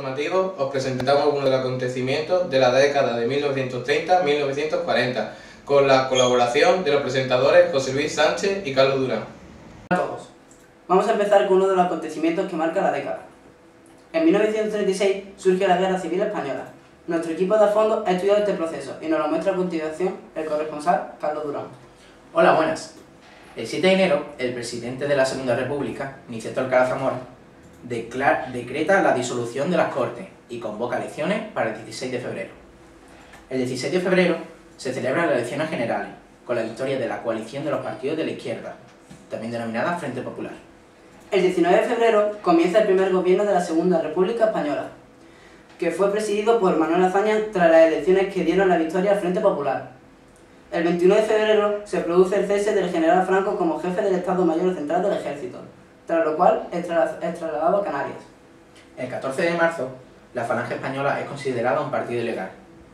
informativo os presentamos algunos de los acontecimientos de la década de 1930-1940, con la colaboración de los presentadores José Luis Sánchez y Carlos Durán. Hola a todos. Vamos a empezar con uno de los acontecimientos que marca la década. En 1936 surge la Guerra Civil Española. Nuestro equipo de a fondo ha estudiado este proceso y nos lo muestra a continuación el corresponsal Carlos Durán. Hola, buenas. El 7 de enero, el presidente de la Segunda República, Niceto Alcalá Zamora, decreta la disolución de las Cortes y convoca elecciones para el 16 de febrero. El 16 de febrero se celebran las elecciones generales, con la victoria de la coalición de los partidos de la izquierda, también denominada Frente Popular. El 19 de febrero comienza el primer gobierno de la Segunda República Española, que fue presidido por Manuel Azaña tras las elecciones que dieron la victoria al Frente Popular. El 21 de febrero se produce el cese del general Franco como jefe del Estado Mayor Central del Ejército, tras lo cual es trasladado a Canarias. El 14 de marzo, la Falange Española es considerada un partido ilegal.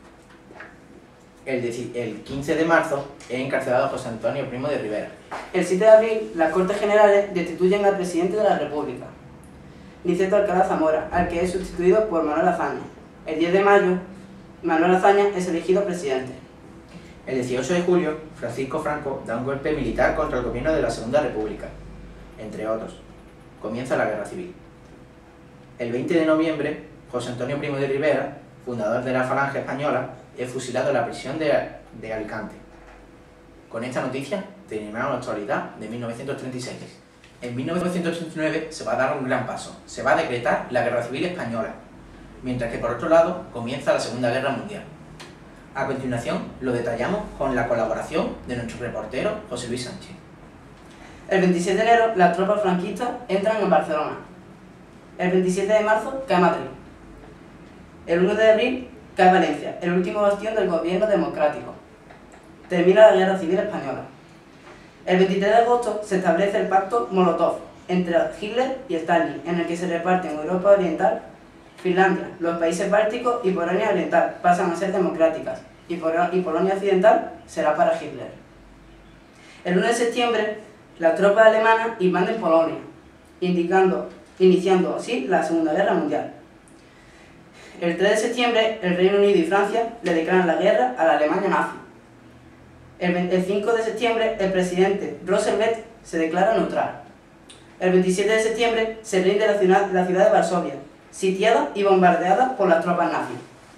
El 15 de marzo es encarcelado José Antonio Primo de Rivera. El 7 de abril, las Cortes Generales destituyen al presidente de la República, Niceto Alcalá Zamora, al que es sustituido por Manuel Azaña. El 10 de mayo, Manuel Azaña es elegido presidente. El 18 de julio, Francisco Franco da un golpe militar contra el gobierno de la Segunda República, entre otros. Comienza la Guerra Civil. El 20 de noviembre, José Antonio Primo de Rivera, fundador de la Falange Española, es fusilado en la prisión de Alicante. Con esta noticia terminamos la actualidad de 1936. En 1939 se va a dar un gran paso. Se va a decretar la Guerra Civil Española, mientras que por otro lado comienza la Segunda Guerra Mundial. A continuación lo detallamos con la colaboración de nuestro reportero José Luis Sánchez. El 27 de enero las tropas franquistas entran en Barcelona. El 27 de marzo cae Madrid. El 1 de abril cae Valencia, el último bastión del gobierno democrático. Termina la Guerra Civil Española. El 23 de agosto se establece el pacto Molotov entre Hitler y Stalin, en el que se reparten Europa Oriental, Finlandia, los países bálticos y Polonia Oriental pasan a ser democráticas y Polonia Occidental será para Hitler. El 1 de septiembre, las tropas alemanas invaden Polonia, iniciando así la Segunda Guerra Mundial. El 3 de septiembre, el Reino Unido y Francia le declaran la guerra a la Alemania nazi. El 5 de septiembre, el presidente Roosevelt se declara neutral. El 27 de septiembre se rinde la ciudad de Varsovia, sitiada y bombardeada por las tropas nazis.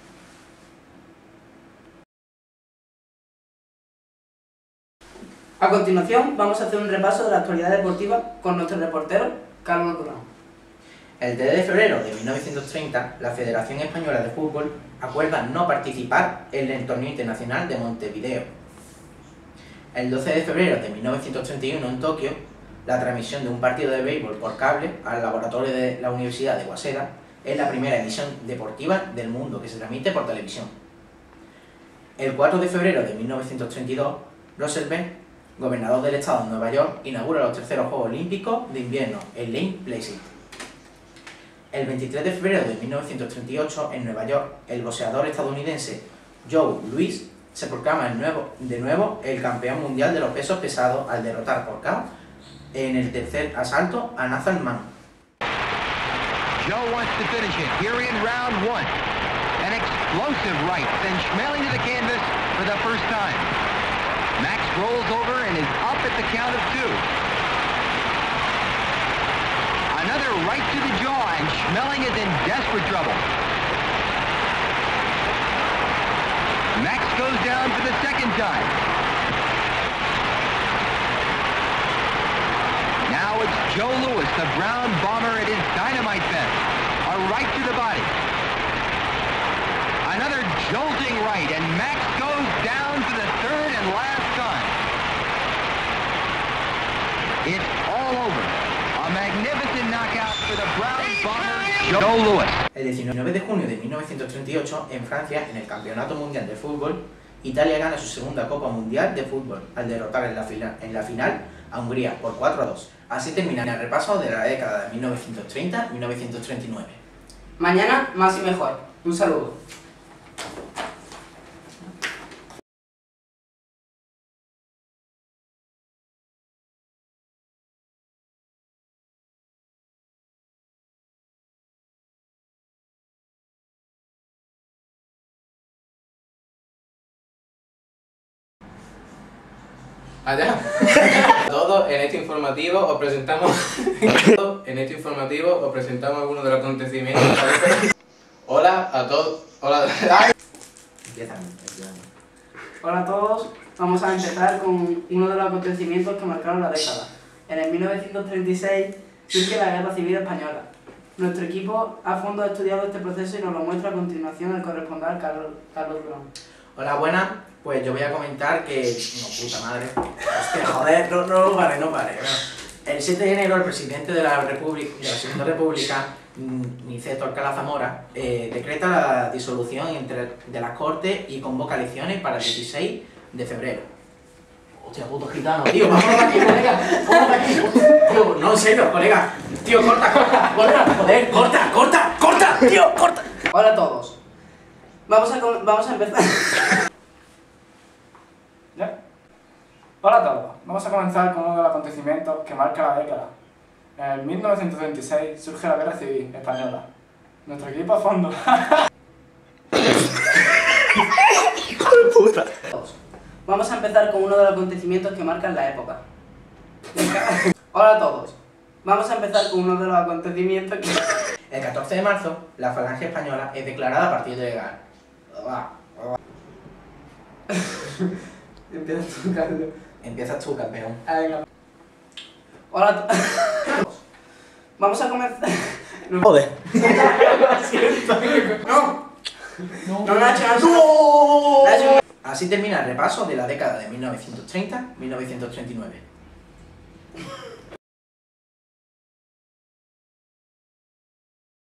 A continuación vamos a hacer un repaso de la actualidad deportiva con nuestro reportero Carlos Durán. El 3 de febrero de 1930, la Federación Española de Fútbol acuerda no participar en el Torneo Internacional de Montevideo. El 12 de febrero de 1931, en Tokio, la transmisión de un partido de béisbol por cable al laboratorio de la Universidad de Waseda es la primera emisión deportiva del mundo que se transmite por televisión. El 4 de febrero de 1932, Roosevelt, gobernador del estado de Nueva York, inaugura los terceros Juegos Olímpicos de Invierno en Lane Place. El 23 de febrero de 1938, en Nueva York, el boxeador estadounidense Joe Louis se proclama de nuevo el campeón mundial de los pesos pesados al derrotar por KO en el tercer asalto a Nathan Mann. Joe wants to finish it here in round one. An explosive right sends Schmeling to the canvas for the first time. Max rolls over and is up at the count of 2. Another right to the jaw, and Schmeling is in desperate trouble. Max goes down for the second time. Now it's Joe Louis, the Brown Bomber at his dynamite best. A right to the body. Another jolting right, and Max goes down for the third and last time. It's all over. A magnificent knockout for the Brown Bomber, Joe Louis. El 19 de junio de 1938, en Francia, en el Campeonato Mundial de Fútbol, Italia gana su segunda Copa Mundial de Fútbol al derrotar en la final a Hungría por 4-2. Así termina el repaso de la década de 1930-1939. Mañana más y mejor. Un saludo. Allá. A todos en este informativo os presentamos algunos de los acontecimientos. Hola a todos. Hola. Empiezan. Hola a todos, vamos a empezar con uno de los acontecimientos que marcaron la década. En el 1936 surge la Guerra Civil Española. Nuestro equipo a fondo ha estudiado este proceso y nos lo muestra a continuación el corresponsal Carlos Durán. Hola, buenas. Pues yo voy a comentar que... No, puta madre. Hostia, joder, no pare. Bueno, el 7 de enero el presidente de la Segunda República, Niceto Alcalá Zamora, decreta la disolución de las Cortes y convoca elecciones para el 16 de febrero. Hostia, puto gitano, tío, vámonos de aquí, colega. Vámonos de aquí. Tío, no, en serio, colega. Tío, corta, joder, corta, tío, corta. Hola a todos, vamos a empezar. ¿Ya? Hola a todos, vamos a comenzar con uno de los acontecimientos que marca la década. En 1926 surge la Guerra Civil Española. Nuestro equipo a fondo. Hijo de puta. Vamos a empezar con uno de los acontecimientos que marcan la época. Hola a todos, vamos a empezar con uno de los acontecimientos que... El 14 de marzo, la Falange Española es declarada partido ilegal. Empieza tú, Carlos. Empiezas tú, campeón. Venga. Hola a todos. Vamos a comenzar... Joder. No, Nacho. Así termina el repaso de la década de 1930-1939.